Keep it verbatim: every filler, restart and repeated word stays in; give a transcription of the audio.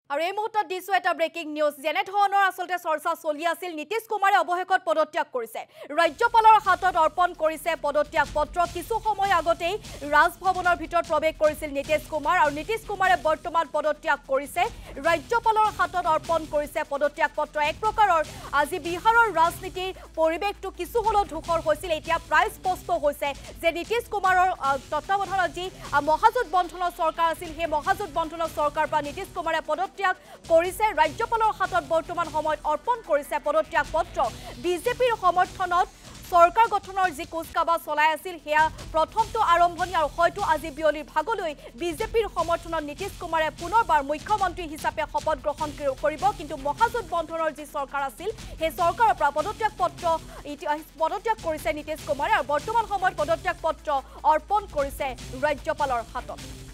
আৰু এই মুহূৰ্তত দিছো এটা ব্ৰেকিং নিউজ যেনে ধৰণৰ আসলতে চৰ্চা চলি আছিল নীতিশ কুমাৰে অৱহেকত পদত্যাগ কৰিছে ৰাজ্যপালৰ হাতত অৰ্পণ কৰিছে পদত্যাগ পত্ৰ কিছু সময় আগতেই ৰাজভৱনৰ ভিতৰত প্ৰৱেশ কৰিছিল নীতিশ কুমাৰ আৰু নীতিশ কুমাৰে বৰ্তমান পদত্যাগ কৰিছে ৰাজ্যপালৰ হাতত অৰ্পণ কৰিছে পদত্যাগ পত্ৰ এক প্ৰকাৰৰ আজি বিহাৰৰ ৰাজনীতিৰ পৰিৱেশটো কিছু হলো ধূসৰ হৈছিল এতিয়া প্ৰায় স্পষ্ট হৈছে যে নীতিশ কুমাৰৰ তত্ত্বাৱধানত যি মহাজোঁট বন্ধনৰ চৰকাৰ আছিল সেই মহাজোঁট বন্ধনৰ চৰকাৰ পৰা নীতিশ কুমাৰে পদত্যাগ কৰিছে ৰাজ্যপালৰ হাতত বৰ্তমান সময়ত অৰ্পণ কৰিছে পদত্যাগ পত্ৰ বিজেপিৰ সমৰ্থনত সৰকাৰ গঠনৰ যি কুচকাবা চলাই আছিল হেয়া প্ৰথমটো আৰম্ভণি আৰু হয়তো আজি বিয়লিৰ ভাগলৈ বিজেপিৰ সমৰ্থনত নীতিশ কুমাৰে পুনৰবাৰ মুখ্যমন্ত্ৰী হিচাপে শপত গ্ৰহণ কৰিব কিন্তু মহাজোঁট বন্ধনৰ যি চৰকাৰ আছিল সেই চৰকাৰৰ পৰা পদত্যাগ পত্ৰ পদত্যাগ কৰিছে নীতিশ কুমাৰে আৰু বৰ্তমান সময়ত পদত্যাগ পত্ৰ অৰ্পণ কৰিছে ৰাজ্যপালৰ হাতত